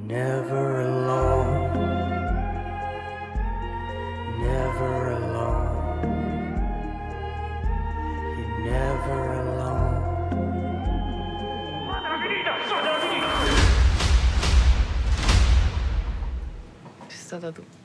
Never alone, never alone, you're never alone. C'è stata tu.